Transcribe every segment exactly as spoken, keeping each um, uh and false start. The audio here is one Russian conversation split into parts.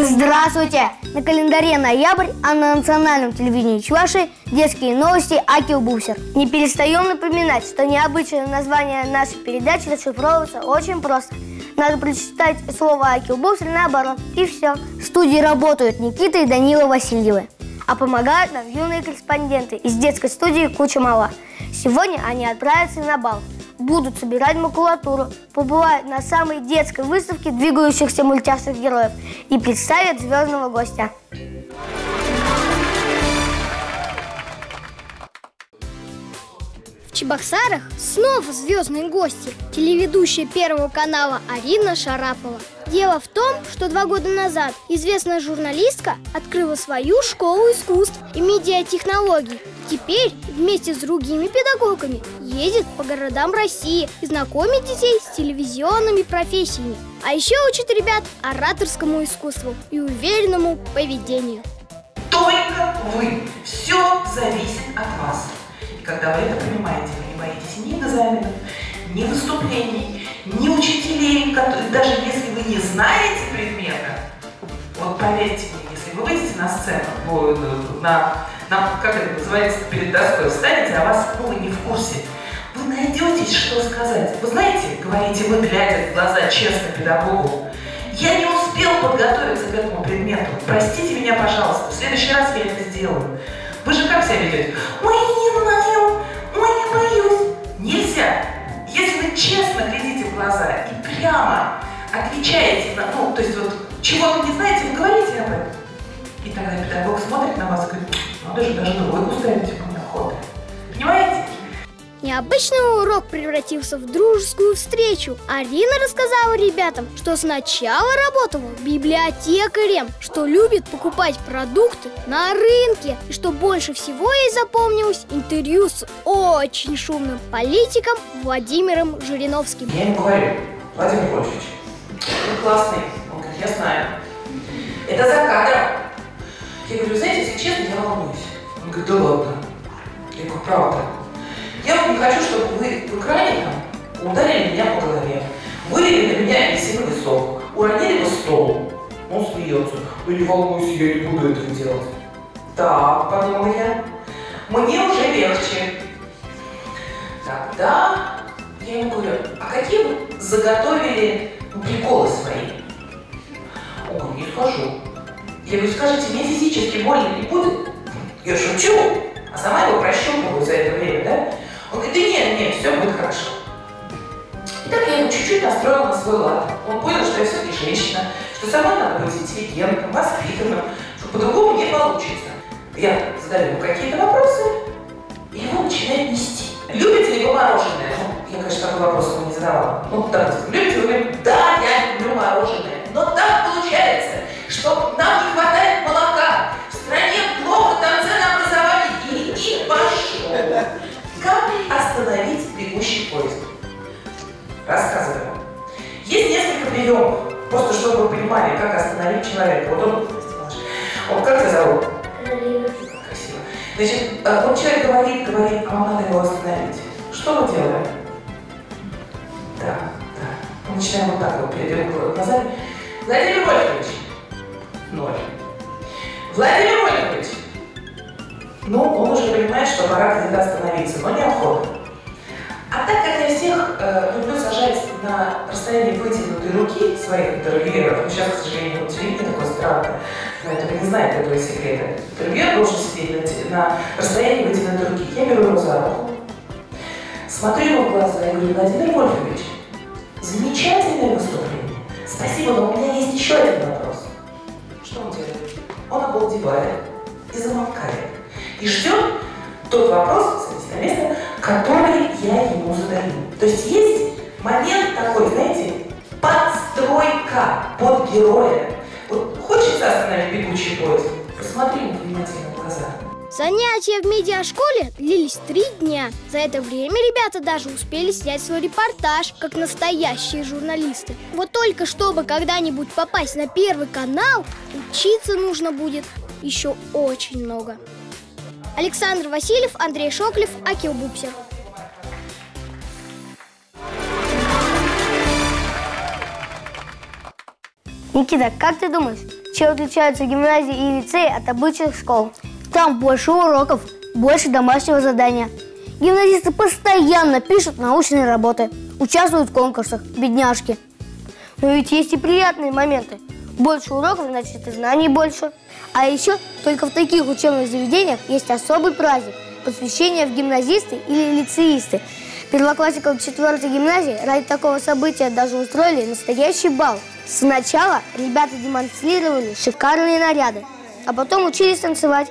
Здравствуйте! На календаре ноябрь, а на национальном телевидении Чувашии детские новости Акил Бусер. Не перестаем напоминать, что необычное название нашей передачи расшифровывается очень просто. Надо прочитать слово Акил Бусер наоборот, и все. В студии работают Никита и Данила Васильевы. А помогают нам юные корреспонденты из детской студии «Куча мала». Сегодня они отправятся на бал. Будут собирать макулатуру, побывают на самой детской выставке двигающихся мультяшных героев и представят звездного гостя. В Чебоксарах снова звездные гости. Телеведущая Первого канала Арина Шарапова. Дело в том, что два года назад известная журналистка открыла свою школу искусств и медиатехнологий. Теперь вместе с другими педагогами ездит по городам России и знакомит детей с телевизионными профессиями. А еще учит ребят ораторскому искусству и уверенному поведению. Только вы. Все зависит от вас. И когда вы это понимаете, вы не боитесь ни экзаменов, ни выступлений, ни учителей, которые, даже если вы не знаете предмета, вот поверьте мне, если вы выйдете на сцену, вы, на, на, как это называется, перед доской встанете, а вас, ну, вы не в курсе, вы найдете, что сказать. Вы знаете, говорите вы, глядя в глаза честно педагогу, я не успел подготовиться к этому предмету, простите меня, пожалуйста, в следующий раз я это сделаю. Вы же как себя ведете? Ой, не знаю, ой, не боюсь. Нельзя. Если вы честно глядите в глаза и прямо отвечаете на, ну, то есть вот чего-то не знаете, вы говорите об этом. И тогда педагог смотрит на вас и говорит, надо же, даже двойку ставить ему неохота. Понимаете? Необычный урок превратился в дружескую встречу. Арина рассказала ребятам, что сначала работала библиотекарем, что любит покупать продукты на рынке, и что больше всего ей запомнилось интервью с очень шумным политиком Владимиром Жириновским. Я ему говорю, Владимир Вольфович, вы классный. Он говорит, я знаю. Это за кадром. Я говорю, знаете, если честно, я волнуюсь. Он говорит, да ладно. Я говорю, правда. Я вот не хочу, чтобы вы в экране там ударили меня по голове, вылили на меня апельсиновый сок, уронили бы стол. Он смеется. Да не волнуйся, я не буду этого делать. Так, подумала я, мне уже легче. Тогда я ему говорю, а какие вы заготовили приколы свои? Он говорит, не скажу. Я говорю, скажите, мне физически больно не будет? Я шучу, а сама его прощупываю за это время, да? Он говорит, да нет, нет, все будет хорошо. И так я его чуть-чуть настроила на свой лад. Он понял, что я все-таки женщина, что со мной надо быть интеллигентным, воспитанным, что по-другому не получится. Я задаю ему какие-то вопросы, и его начинает нести. Любите ли вы мороженое? Ну, я, конечно, такой вопрос ему не задавала. Ну, допустим, любите вы? Говорит, да, я люблю мороженое. Но так получается, что нам не хватает молока. В стране плохо там ценообразование. И пошел. Как остановить бегущий поезд? Рассказываю. Есть несколько приемов, просто чтобы вы понимали, как остановить человека. Вот он, он как тебя зовут? Красиво. Значит, вот человек говорит, говорит, а вам надо его остановить. Что мы делаем? Да, да. Мы начинаем вот так вот, перед глазами. Владимир Вольфович. Ноль. Владимир Вольфович. Ну, он уже понимает, что пора где-то остановиться, но неохота. А так как я всех э, люблю сажать на расстоянии вытянутой руки своих интервьюеров, ну, сейчас, к сожалению, телевидение такое странное, но это вы не знаете этого секрета. Интервьюер должен сидеть на, на расстоянии вытянутой руки. Я беру его за руку, смотрю ему в глаза и говорю, Владимир Вольфович, замечательное выступление. Спасибо, но у меня есть еще один вопрос. Что он делает? Он обалдевает и замолкает. И ждет тот вопрос, кстати, на место, который я ему задаю. То есть есть момент такой, знаете, подстройка под героя. Вот хочется остановить бегущий поезд? Посмотри ему внимательно в глаза. Занятия в медиашколе длились три дня. За это время ребята даже успели снять свой репортаж, как настоящие журналисты. Вот только чтобы когда-нибудь попасть на Первый канал, учиться нужно будет еще очень много. Александр Васильев, Андрей Шоклев, Акил Бусер. Никита, как ты думаешь, Чем отличаются гимназии и лицеи от обычных школ? Там больше уроков, больше домашнего задания. Гимназисты постоянно пишут научные работы, участвуют в конкурсах, бедняжки. Но ведь есть и приятные моменты. Больше уроков, значит, и знаний больше. А еще только в таких учебных заведениях есть особый праздник – посвящение в гимназисты или лицеисты. Первоклассникам четвёртой гимназии ради такого события даже устроили настоящий бал. Сначала ребята демонстрировали шикарные наряды, а потом учились танцевать.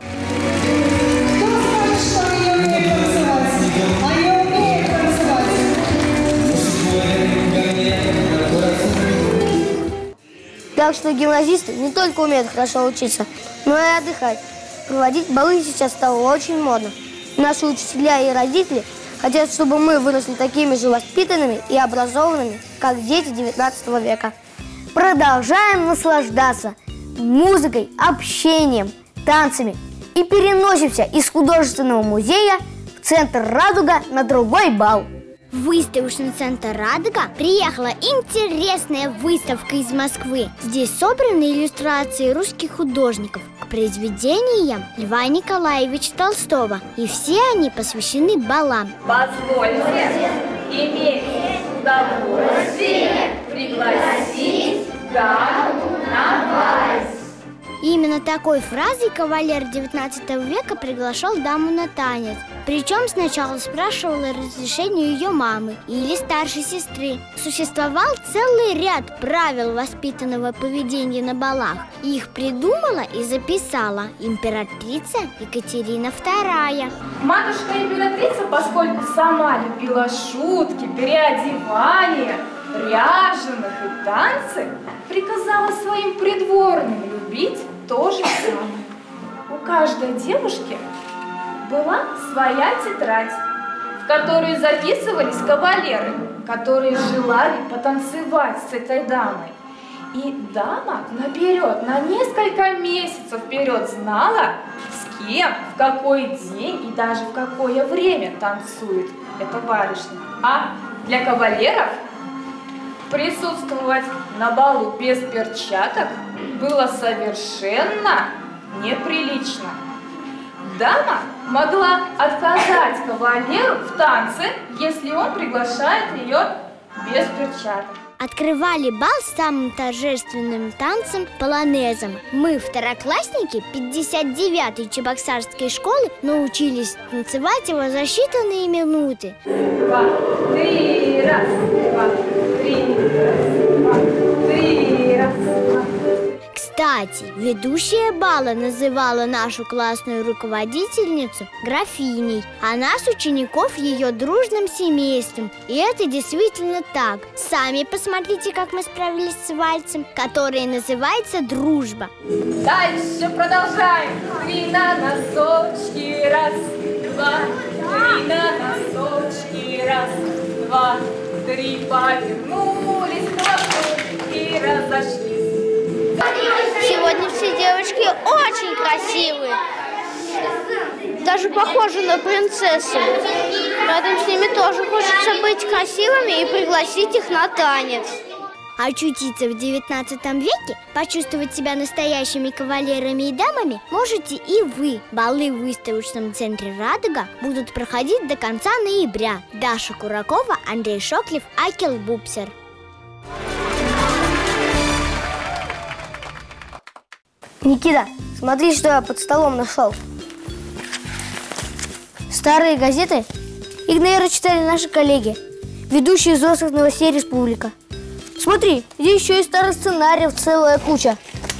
Так что гимназисты не только умеют хорошо учиться, но и отдыхать. Проводить балы сейчас стало очень модно. Наши учителя и родители хотят, чтобы мы выросли такими же воспитанными и образованными, как дети девятнадцатого века. Продолжаем наслаждаться музыкой, общением, танцами и переносимся из художественного музея в центр «Радуга» на другой бал. В выставочный центр «Радуга» приехала интересная выставка из Москвы. Здесь собраны иллюстрации русских художников к произведениям Льва Николаевича Толстого. И все они посвящены балам. Позвольте иметь удовольствие пригласить даму на вальс. Именно такой фразой кавалер девятнадцатого века приглашал даму на танец. Причем сначала спрашивал разрешение ее мамы или старшей сестры. Существовал целый ряд правил воспитанного поведения на балах. Их придумала и записала императрица Екатерина вторая. Матушка императрица, поскольку сама любила шутки, переодевания, ряженых и танцы, приказала своим придворным любить то же самое. У каждой девушки была своя тетрадь, в которую записывались кавалеры, которые желали потанцевать с этой дамой. И дама наперед, на несколько месяцев вперед знала, с кем, в какой день и даже в какое время танцует эта барышня. А для кавалеров присутствовать на балу без перчаток было совершенно неприлично. Дама могла отказать кавалеру в танце, если он приглашает ее без перчаток. Открывали бал самым торжественным танцем полонезом. Мы, второклассники пятьдесят девятой Чебоксарской школы, научились танцевать его за считанные минуты. Два, три, раз, два, три, раз, два, три, раз, два. Кстати, ведущая бала называла нашу классную руководительницу графиней, а нас, учеников, ее дружным семейством. И это действительно так. Сами посмотрите, как мы справились с вальсом, который называется «Дружба». Дальше продолжаем. Три на носочки, раз, два, три на носочки, раз, два, три, повернулись, хлопнули и разошлись. Сегодня все девочки очень красивые, даже похожи на принцессы. Рядом с ними тоже хочется быть красивыми и пригласить их на танец. Очутиться в девятнадцатом веке, почувствовать себя настоящими кавалерами и дамами можете и вы. Балы в выставочном центре «Радуга» будут проходить до конца ноября. Даша Куракова, Андрей Шоклев, Акел Бубсер. Никита, смотри, что я под столом нашел. Старые газеты, их, наверное, читали наши коллеги, ведущие взрослых новостей «Республика». Смотри, здесь еще и старых сценариев целая куча.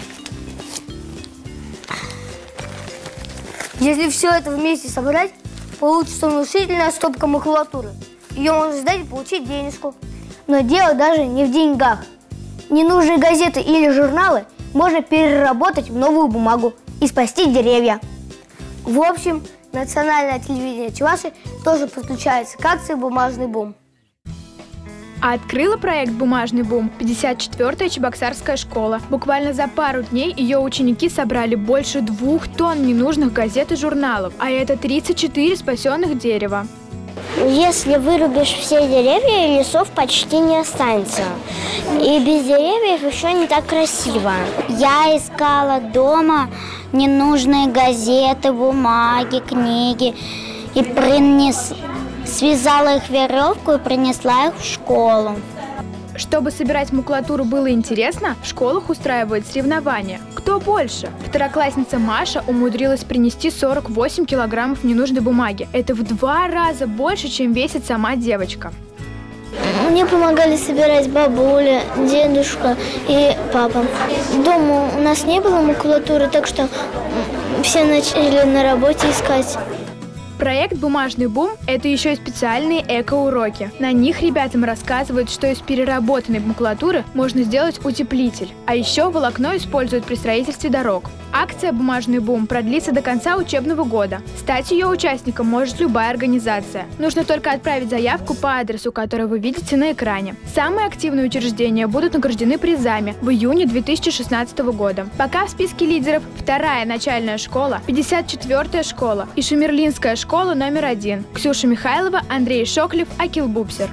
Если все это вместе собрать, получится внушительная стопка макулатуры. Ее можно сдать и получить денежку. Но дело даже не в деньгах. Ненужные газеты или журналы можно переработать в новую бумагу и спасти деревья. В общем, национальное телевидение Чувашии тоже подключается к акции «Бумажный бум». А открыла проект «Бумажный бум» пятьдесят четвёртая Чебоксарская школа. Буквально за пару дней ее ученики собрали больше двух тонн ненужных газет и журналов, а это тридцать четыре спасенных дерева. Если вырубишь все деревья, лесов почти не останется. И без деревьев еще не так красиво. Я искала дома ненужные газеты, бумаги, книги. И принес... связала их в веревку и принесла их в школу. Чтобы собирать макулатуру было интересно, в школах устраивают соревнования. Кто больше? Второклассница Маша умудрилась принести сорок восемь килограммов ненужной бумаги. Это в два раза больше, чем весит сама девочка. Мне помогали собирать бабуля, дедушка и папа. Дома у нас не было макулатуры, так что все начали на работе искать. Проект «Бумажный бум» – это еще и специальные эко-уроки. На них ребятам рассказывают, что из переработанной макулатуры можно сделать утеплитель. А еще волокно используют при строительстве дорог. Акция «Бумажный бум» продлится до конца учебного года. Стать ее участником может любая организация. Нужно только отправить заявку по адресу, который вы видите на экране. Самые активные учреждения будут награждены призами в июне две тысячи шестнадцатого года. Пока в списке лидеров вторая начальная школа, пятьдесят четвёртая школа и Шумерлинская школа номер один. Ксюша Михайлова, Андрей Шоклев, Акил Бубсер.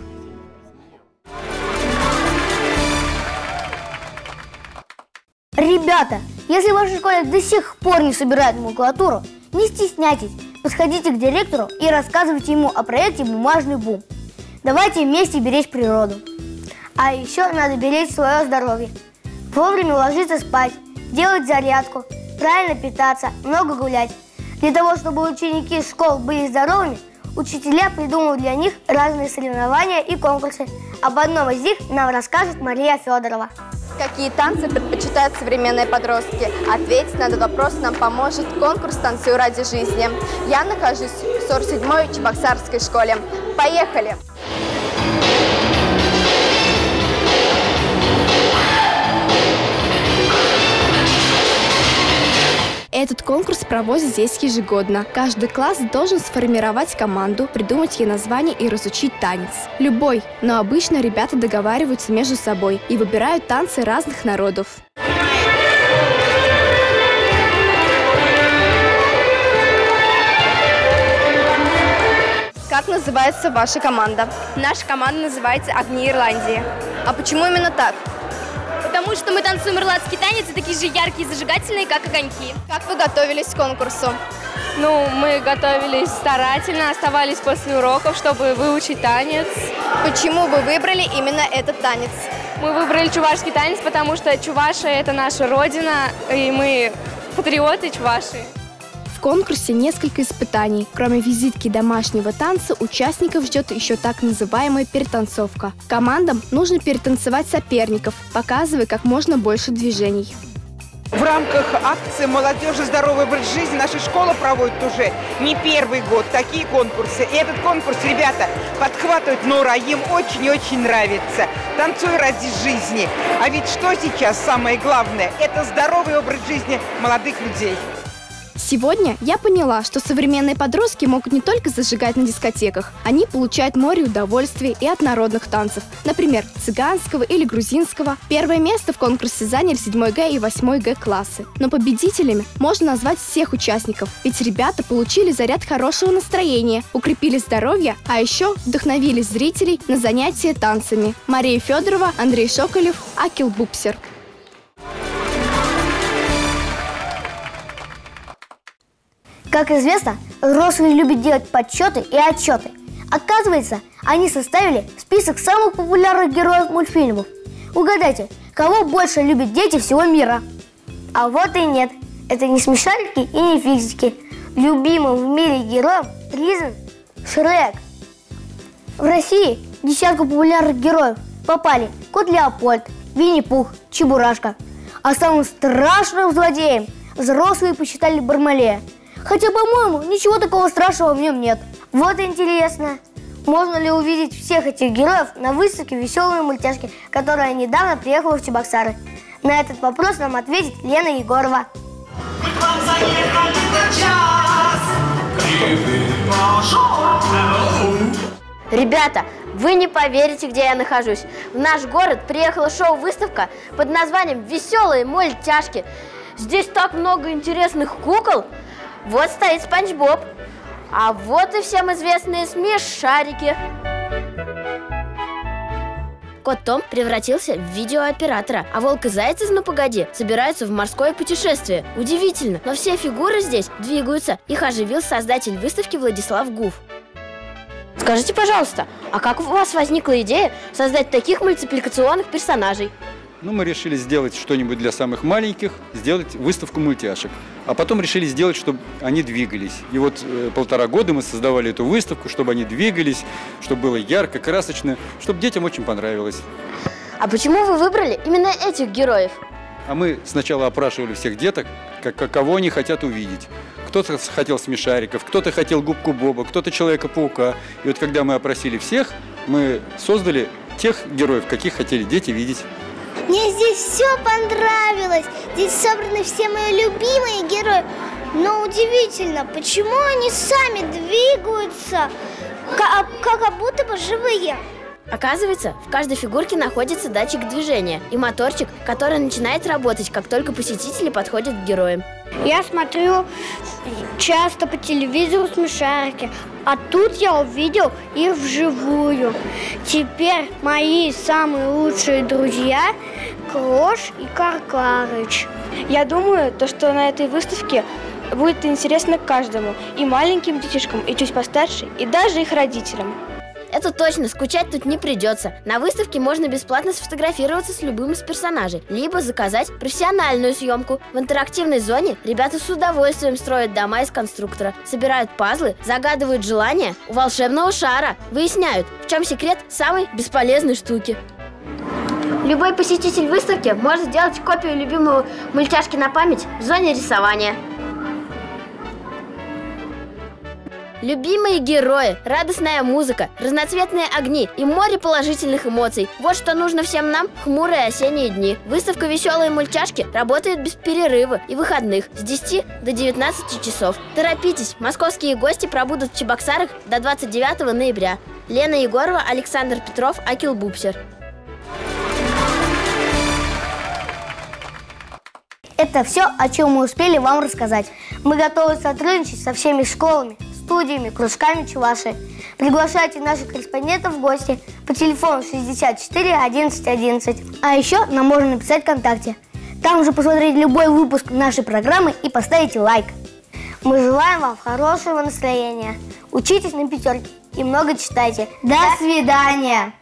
Ребята, если в вашей школе до сих пор не собирают макулатуру, не стесняйтесь, подходите к директору и рассказывайте ему о проекте «Бумажный бум». Давайте вместе беречь природу. А еще надо беречь свое здоровье. Вовремя ложиться спать, делать зарядку, правильно питаться, много гулять. Для того, чтобы ученики школ были здоровыми, учителя придумывают для них разные соревнования и конкурсы. Об одном из них нам расскажет Мария Федорова. Какие танцы предпочитают современные подростки? Ответить на этот вопрос нам поможет конкурс «Танцую ради жизни». Я нахожусь в сорок седьмой Чебоксарской школе. Поехали! Этот конкурс проводят здесь ежегодно. Каждый класс должен сформировать команду, придумать ей название и разучить танец. Любой, но обычно ребята договариваются между собой и выбирают танцы разных народов. Как называется ваша команда? Наша команда называется «Огни Ирландии». А почему именно так? Потому что мы танцуем ирландский танец и такие же яркие и зажигательные, как огоньки. Как вы готовились к конкурсу? Ну, мы готовились старательно, оставались после уроков, чтобы выучить танец. Почему вы выбрали именно этот танец? Мы выбрали чувашский танец, потому что Чувашия – это наша родина, и мы патриоты Чувашии. В конкурсе несколько испытаний. Кроме визитки домашнего танца, участников ждет еще так называемая перетанцовка. Командам нужно перетанцевать соперников, показывая как можно больше движений. В рамках акции «Молодежи. Здоровый образ жизни» наша школа проводит уже не первый год такие конкурсы. И этот конкурс, ребята, подхватывают на ура, им очень и очень нравится. Танцуй ради жизни. А ведь что сейчас самое главное? Это здоровый образ жизни молодых людей. Сегодня я поняла, что современные подростки могут не только зажигать на дискотеках, они получают море удовольствия и от народных танцев, например, цыганского или грузинского. Первое место в конкурсе заняли седьмой Г и восьмой Г классы. Но победителями можно назвать всех участников, ведь ребята получили заряд хорошего настроения, укрепили здоровье, а еще вдохновили зрителей на занятия танцами. Мария Федорова, Андрей Шоколев, Акил Бубсер. Как известно, взрослые любят делать подсчеты и отчеты. Оказывается, они составили список самых популярных героев мультфильмов. Угадайте, кого больше любят дети всего мира? А вот и нет. Это не смешарики и не фиксики. Любимым в мире героем признан Шрек. В России в десятку популярных героев попали Кот Леопольд, Винни-Пух, Чебурашка. А самым страшным злодеем взрослые посчитали Бармалея. Хотя, по-моему, ничего такого страшного в нем нет. Вот интересно, можно ли увидеть всех этих героев на выставке «Веселые мультяшки», которая недавно приехала в Чебоксары? На этот вопрос нам ответит Лена Егорова. Ребята, вы не поверите, где я нахожусь. В наш город приехала шоу-выставка под названием «Веселые мультяшки». Здесь так много интересных кукол. Вот стоит Спанч Боб. А вот и всем известные смешарики. Кот Том превратился в видеооператора, а волк и заяц из «Ну погоди» собираются в морское путешествие. Удивительно, но все фигуры здесь двигаются. Их оживил создатель выставки Владислав Гуф. Скажите, пожалуйста, а как у вас возникла идея создать таких мультипликационных персонажей? Ну, мы решили сделать что-нибудь для самых маленьких, сделать выставку мультяшек. А потом решили сделать, чтобы они двигались. И вот э, полтора года мы создавали эту выставку, чтобы они двигались, чтобы было ярко, красочно, чтобы детям очень понравилось. А почему вы выбрали именно этих героев? А мы сначала опрашивали всех деток, как, кого они хотят увидеть. Кто-то хотел смешариков, кто-то хотел губку Боба, кто-то Человека-паука. И вот когда мы опросили всех, мы создали тех героев, каких хотели дети видеть. Мне здесь все понравилось. Здесь собраны все мои любимые герои. Но удивительно, почему они сами двигаются, как, как будто бы живые. Оказывается, в каждой фигурке находится датчик движения и моторчик, который начинает работать, как только посетители подходят к героям. Я смотрю часто по телевизору смешарики, а тут я увидел их вживую. Теперь мои самые лучшие друзья Крош и Каркарыч. Я думаю, то, что на этой выставке будет интересно каждому, и маленьким детишкам, и чуть постарше, и даже их родителям. Это точно, скучать тут не придется. На выставке можно бесплатно сфотографироваться с любым из персонажей, либо заказать профессиональную съемку. В интерактивной зоне ребята с удовольствием строят дома из конструктора, собирают пазлы, загадывают желания у волшебного шара, выясняют, в чем секрет самой бесполезной штуки. Любой посетитель выставки может сделать копию любимого мультяшки на память в зоне рисования. Любимые герои, радостная музыка, разноцветные огни и море положительных эмоций. Вот что нужно всем нам в хмурые осенние дни. Выставка «Веселые мультяшки» работает без перерыва и выходных с десяти до девятнадцати часов. Торопитесь, московские гости пробудут в Чебоксарах до двадцать девятого ноября. Лена Егорова, Александр Петров, Акил Бубсер. Это все, о чем мы успели вам рассказать. Мы готовы сотрудничать со всеми школами, студиями, кружками Чувашии. Приглашайте наших корреспондентов в гости по телефону шестьдесят четыре одиннадцать одиннадцать. А еще нам можно написать ВКонтакте. Там же посмотреть любой выпуск нашей программы и поставить лайк. Мы желаем вам хорошего настроения. Учитесь на пятерке и много читайте. До свидания!